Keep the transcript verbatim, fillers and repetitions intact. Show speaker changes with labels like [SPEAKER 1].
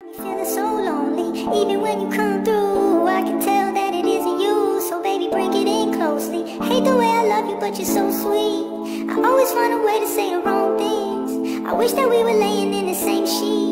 [SPEAKER 1] Feeling so lonely, even when you come through, I can tell that it isn't you. So baby, bring it in closely. Hate the way I love you, but you're so sweet. I always find a way to say the wrong things. I wish that we were laying in the same sheet.